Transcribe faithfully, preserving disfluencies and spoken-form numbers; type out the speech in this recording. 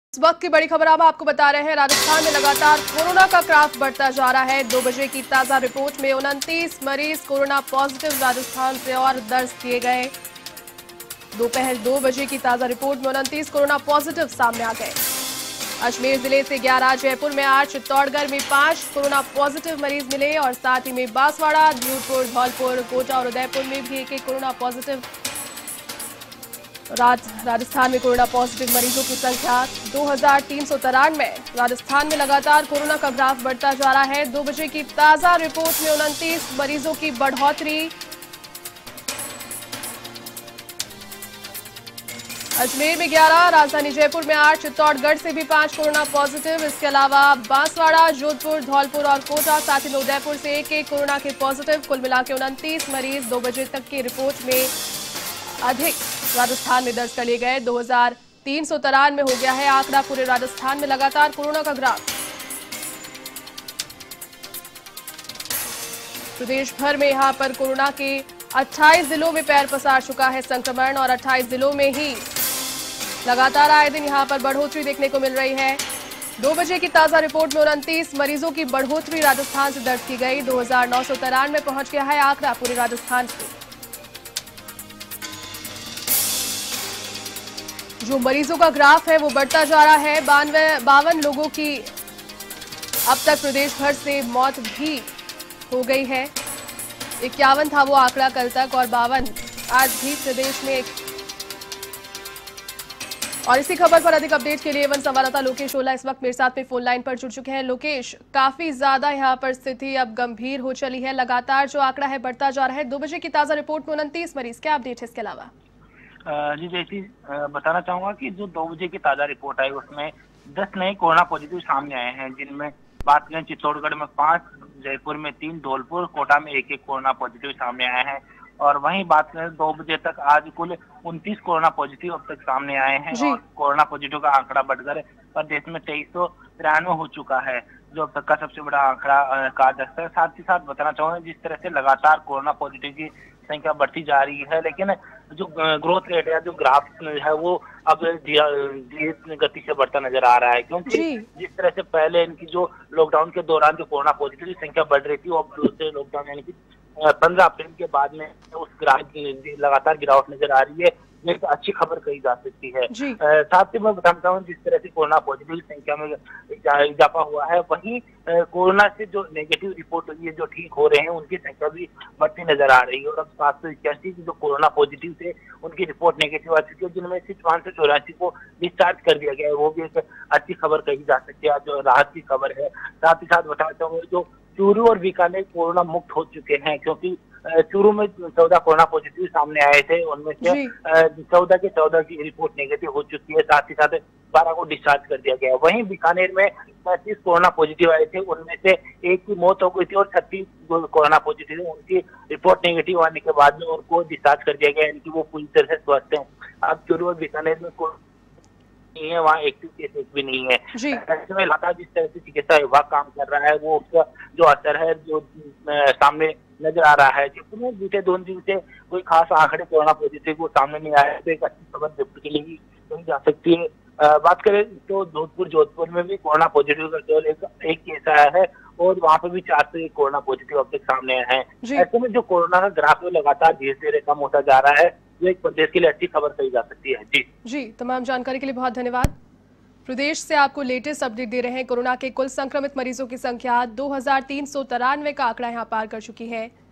इस वक्त की बड़ी खबर अब आपको बता रहे हैं। राजस्थान में लगातार कोरोना का ग्राफ बढ़ता जा रहा है। दो बजे की ताजा रिपोर्ट में उनतीस मरीज कोरोना पॉजिटिव राजस्थान से और दर्ज किए गए। दोपहर दो बजे की ताजा रिपोर्ट में उनतीस कोरोना पॉजिटिव सामने आ गए। अजमेर जिले से ग्यारह, जयपुर में आठ, चित्तौड़गढ़ में पांच कोरोना पॉजिटिव मरीज मिले और साथ ही में बांसवाड़ा, जोधपुर, धौलपुर, कोटा और उदयपुर में भी एक एक कोरोना पॉजिटिव। राज, राजस्थान में कोरोना पॉजिटिव मरीजों की संख्या दो हजार तीन सौ तिरानवे। राजस्थान में लगातार कोरोना का ग्राफ बढ़ता जा रहा है। दो बजे की ताजा रिपोर्ट में उनतीस मरीजों की बढ़ोतरी। अजमेर में ग्यारह, राजधानी जयपुर में आठ, चित्तौड़गढ़ से भी पांच कोरोना पॉजिटिव। इसके अलावा बांसवाड़ा, जोधपुर, धौलपुर और कोटा, साथ ही में उदयपुर से एक एक कोरोना के पॉजिटिव। कुल मिलाकर उनतीस मरीज दो बजे तक की रिपोर्ट में अधिक राजस्थान में दर्ज कर लिए गए। दो हजार तीन सौ तिरानवे हो गया है आंकड़ा। पूरे राजस्थान में लगातार कोरोना का ग्राफ। प्रदेश भर में यहां पर कोरोना के अट्ठाईस जिलों में पैर पसार चुका है संक्रमण और अट्ठाईस जिलों में ही लगातार आए दिन यहां पर बढ़ोतरी देखने को मिल रही है। दो बजे की ताजा रिपोर्ट में उनतीस मरीजों की बढ़ोतरी राजस्थान से दर्ज की गई। दो हजार नौ सौ तिरानवे पहुंच गया है आंकड़ा पूरे राजस्थान से। जो मरीजों का ग्राफ है वो बढ़ता जा रहा है। बानवे बावन लोगों की अब तक प्रदेश भर से मौत भी हो गई है। इक्यावन था वो आंकड़ा कल तक और बावन आज भी प्रदेश में। और इसी खबर पर अधिक अपडेट के लिए वन संवाददाता लोकेश ओला इस वक्त मेरे साथ में फोन लाइन पर जुड़ चुके हैं। लोकेश, काफी ज्यादा यहाँ पर स्थिति अब गंभीर हो चली है। लगातार जो आंकड़ा है बढ़ता जा रहा है। दो बजे की ताजा रिपोर्ट में उनतीस मरीज, क्या अपडेट है इसके अलावा? जी जैसी बताना चाहूंगा कि जो दो बजे की ताजा रिपोर्ट आई उसमें दस नए कोरोना पॉजिटिव सामने आए हैं, जिनमें बात करें चित्तौड़गढ़ में पांच, जयपुर में तीन, धौलपुर, कोटा में एक एक कोरोना पॉजिटिव सामने आए हैं। और वहीं बात करें दो बजे तक आज कुल उनतीस कोरोना पॉजिटिव अब तक सामने आए हैं और कोरोना पॉजिटिव का आंकड़ा बढ़कर प्रदेश में तेईस सौ तिरानवे हो चुका है, जो अब तक का सबसे बड़ा आंकड़ा कहा जा सकता है। साथ ही साथ बताना चाहूंगा जिस तरह से लगातार कोरोना पॉजिटिव की संख्या बढ़ती जा रही है, लेकिन जो ग्रोथ रेट है, जो ग्राफ है, वो अब धीरे गति से बढ़ता नजर आ रहा है। क्योंकि जिस तरह से पहले इनकी जो लॉकडाउन के दौरान जो कोरोना पॉजिटिव की संख्या बढ़ रही थी, वो अब दूसरे लॉकडाउन यानी कि पंद्रह अप्रैल के बाद में उस ग्राफ लगातार गिरावट नजर आ रही है। ये एक अच्छी खबर कही जा सकती है। साथ ही मैं बताना चाहूँ जिस तरह से कोरोना पॉजिटिव की संख्या में इजाफा हुआ है, वहीं कोरोना से जो नेगेटिव रिपोर्ट हुई है, जो ठीक हो रहे हैं, उनकी संख्या भी बढ़ती नजर आ रही है। और अब सात सौ इक्यासी जो कोरोना पॉजिटिव थे उनकी रिपोर्ट नेगेटिव आ चुकी है, जिनमें से पाँच सौ चौरासी को डिस्चार्ज कर दिया गया है। वो भी एक अच्छी खबर कही जा सकती है, जो राहत की खबर है। साथ ही साथ बताना चाहूंगा जो चूरू और बीकानेर कोरोना मुक्त हो चुके हैं, क्योंकि चूरू में चौदह कोरोना पॉजिटिव सामने आए थे, उनमें से चौदह के चौदह की रिपोर्ट नेगेटिव हो चुकी है। साथ ही साथ बारह को डिस्चार्ज कर दिया गया है। वहीं बीकानेर में पैंतीस कोरोना पॉजिटिव आए थे, उनमें से एक की मौत हो गई थी और छत्तीस कोरोना पॉजिटिव उनकी रिपोर्ट नेगेटिव आने के बाद में उनको डिस्चार्ज कर दिया गया, यानी कि वो पूरी तरह से स्वस्थ हैं। अब चूरू और बीकानेर में नहीं है, वहाँ एक्टिव केस एक भी नहीं है। ऐसे में लगातार जिस तरह से चिकित्सा विभाग काम कर रहा है, वो उसका जो असर है जो सामने नजर आ रहा है। जयपुर में बीते दो दिन से कोई खास आंकड़े कोरोना पॉजिटिव को सामने नहीं आया, तो एक अच्छी खबर जयपुर के लिए भी कही जा सकती है। बात करें तो जोधपुर जोधपुर में भी कोरोना पॉजिटिव का केवल एक, एक केस आया है और वहाँ पे भी चार सौ एक कोरोना पॉजिटिव अब तक सामने आए हैं। ऐसे में जो कोरोना का ग्राफ है लगातार धीरे धीरे कम होता जा रहा है, जो एक प्रदेश के लिए अच्छी खबर कही जा सकती है। जी जी तमाम जानकारी के लिए बहुत धन्यवाद। प्रदेश से आपको लेटेस्ट अपडेट दे रहे हैं। कोरोना के कुल संक्रमित मरीजों की संख्या दो हजार तीन सौ तिरानवे का आंकड़ा यहां पार कर चुकी है।